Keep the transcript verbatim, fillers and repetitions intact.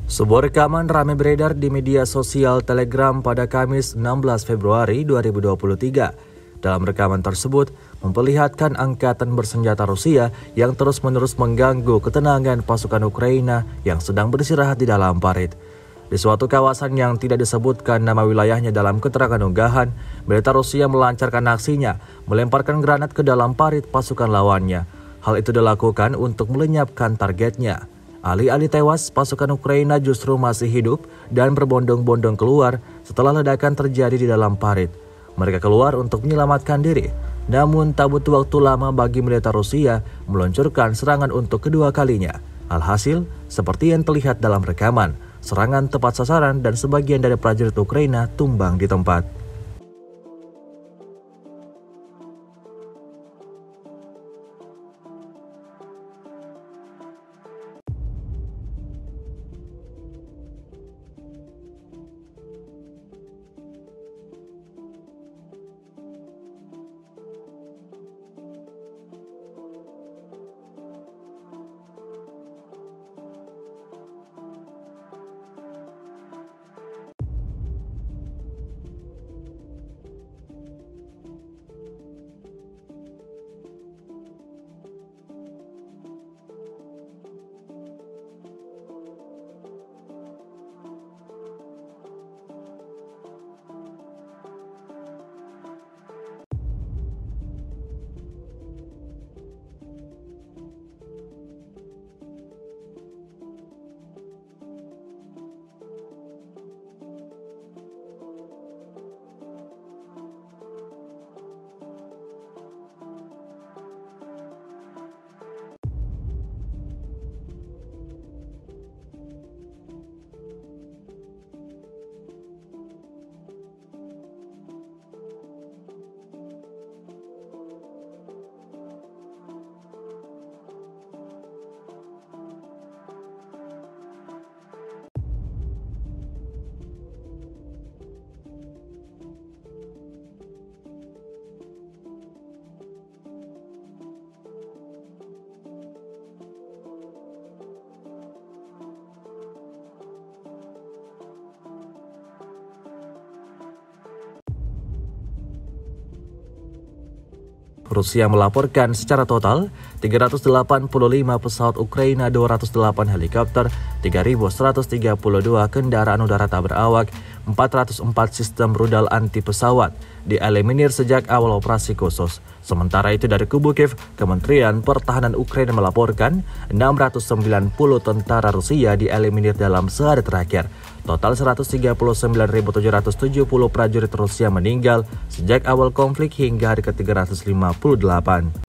Sebuah rekaman ramai beredar di media sosial Telegram pada Kamis enam belas Februari dua ribu dua puluh tiga. Dalam rekaman tersebut, memperlihatkan angkatan bersenjata Rusia yang terus-menerus mengganggu ketenangan pasukan Ukraina yang sedang beristirahat di dalam parit. Di suatu kawasan yang tidak disebutkan nama wilayahnya dalam keterangan unggahan, militer Rusia melancarkan aksinya, melemparkan granat ke dalam parit pasukan lawannya. Hal itu dilakukan untuk melenyapkan targetnya. Alih-alih tewas, pasukan Ukraina justru masih hidup dan berbondong-bondong keluar setelah ledakan terjadi di dalam parit. Mereka keluar untuk menyelamatkan diri. Namun tak butuh waktu lama bagi militer Rusia meluncurkan serangan untuk kedua kalinya. Alhasil, seperti yang terlihat dalam rekaman, serangan tepat sasaran dan sebagian dari prajurit Ukraina tumbang di tempat. Rusia melaporkan secara total tiga ratus delapan puluh lima pesawat Ukraina, dua ratus delapan helikopter, tiga ribu seratus tiga puluh dua kendaraan udara tak berawak, empat ratus empat sistem rudal anti pesawat dieliminir sejak awal operasi khusus. Sementara itu dari kubu Kiev, Kementerian Pertahanan Ukraina melaporkan enam ratus sembilan puluh tentara Rusia dieliminir dalam sehari terakhir. Total seratus tiga puluh sembilan ribu tujuh ratus tujuh puluh prajurit Rusia meninggal sejak awal konflik hingga hari ke tiga ratus lima puluh delapan.